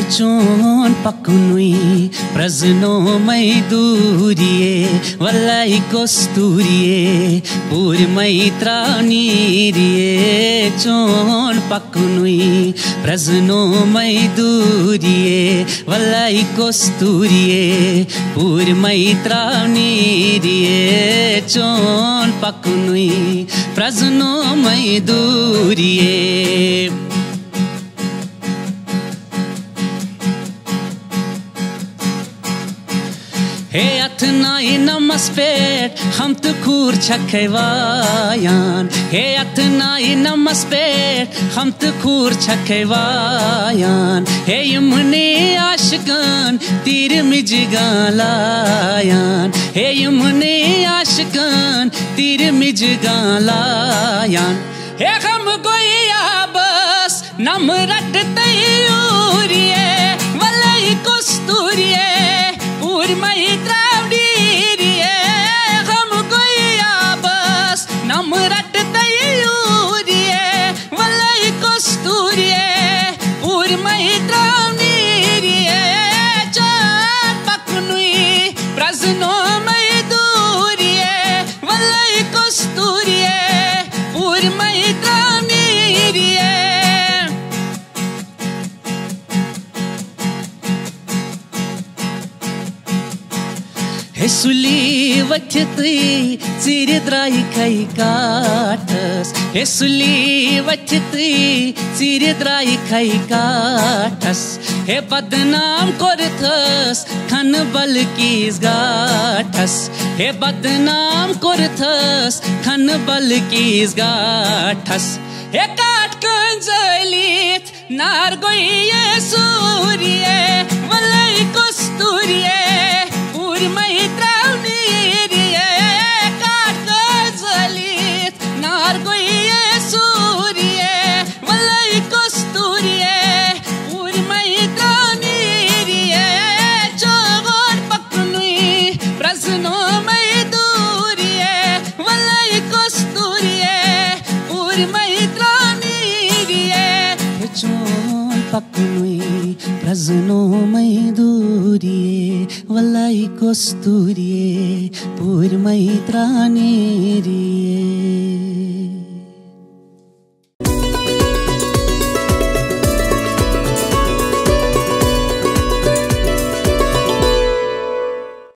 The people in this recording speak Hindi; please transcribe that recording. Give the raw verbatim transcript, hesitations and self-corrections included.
चोन पकुनुई प्रजनो मै दूरिए वल्लाई कस्तूरिए पूर मैत्रानी रिए चोन पकुनुई प्रजनो मै दूरिए वल्लाई कस्तूरिए पूर मैत्रानी रिए चोन पकुनुई प्रजनो मै दूरिए हे अथनाई नमस्पेट हम तो खूर छखेवायान हे अथनाई नमस्पेट हम तो खूर छखेवायान हे यमुने आशिकान तीर मिजगालायान हे यमुने आशिकान तीर मिजगालायान हे हम गोया बस नम रट तयूरिए वल्लाई कस्तूरिए पूर मैत्रानी रिए हम गोया बस नम रट तयूरिए वल्लाई कस्तूरिए पूर मैत्रानी रिए चोन पकुनुई प्रजनो मै दूरिए वल्लाई कस्तूरिए पूर मैत्रानी रिए हे सुली वथ्यतै चिरे द्राई खाई काठस हे सुली वथ्यतै चिरे द्राई खाई काठस हे बदनाम करथस खन बल कीस गाठस हे बदनाम करथस खन बल कीस गाठस हे काट कंजलित नार गोये सूरिए वल्लाई कस्तूरिए पूर मैत्रानी रिए काट कंजलित नार गोये सूरिए वल्लाई कस्तूरिए पूर मैत्रानी रिए चोन पकुनुई प्रजनो मै दूरिए वल्लाई कस्तूरिए पूर मैत्रानी रिए चोन पकुनुई प्रजनो मै दूरिए वल्लाई कस्तूरिए पूर मैत्रानी रिए।